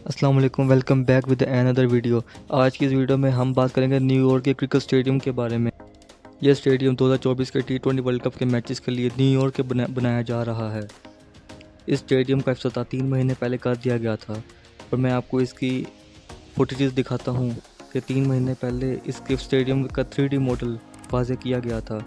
अस्सलाम वालेकुम, welcome back with another video. आज की इस वीडियो में हम बात करेंगे न्यूयॉर्क के क्रिकेट स्टेडियम के बारे में। यह स्टेडियम 2024 के T20 वर्ल्ड कप के मैचेस के लिए न्यूयॉर्क के बनाया जा रहा है। इस स्टेडियम का इफ्तिताह 3 महीने पहले कर दिया गया था और मैं आपको इसकी फुटेजेस दिखाता हूँ कि 3 महीने पहले इसके स्टेडियम का 3D मॉडल वाज़े किया गया था।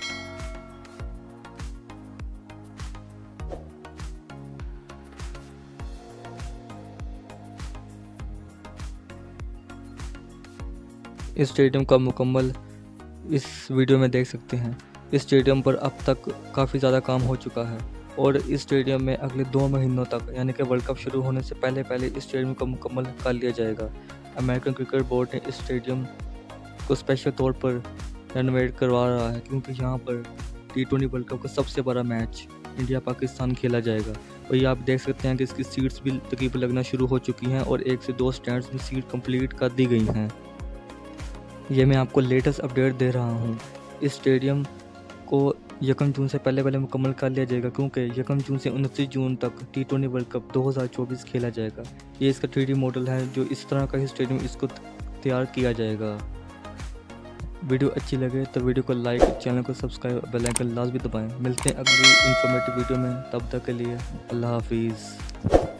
इस स्टेडियम का मुकम्मल इस वीडियो में देख सकते हैं। इस स्टेडियम पर अब तक काफ़ी ज़्यादा काम हो चुका है और इस स्टेडियम में अगले 2 महीनों तक यानी कि वर्ल्ड कप शुरू होने से पहले इस स्टेडियम को मुकम्मल कर लिया जाएगा। अमेरिकन क्रिकेट बोर्ड ने इस स्टेडियम को स्पेशल तौर पर रेनोवेट करवा रहा है क्योंकि यहाँ पर T20 वर्ल्ड कप का सबसे बड़ा मैच इंडिया पाकिस्तान खेला जाएगा। और ये आप देख सकते हैं कि इसकी सीट्स भी तकरीबन लगना शुरू हो चुकी हैं और 1 से 2 स्टैंड्स में सीट कंप्लीट कर दी गई हैं। ये मैं आपको लेटेस्ट अपडेट दे रहा हूँ। इस स्टेडियम को 1 जून से पहले मुकम्मल कर लिया जाएगा क्योंकि 1 जून से 29 जून तक T20 वर्ल्ड कप 2024 खेला जाएगा। ये इसका 3D मॉडल है जो इस तरह का ही स्टेडियम इसको तैयार किया जाएगा। वीडियो अच्छी लगे तो वीडियो को लाइक, चैनल को सब्सक्राइब, बेल आइकन लाजमी दबाएं। मिलते हैं अगली इन्फॉर्मेटिव वीडियो में, तब तक के लिए अल्लाह हाफिज़।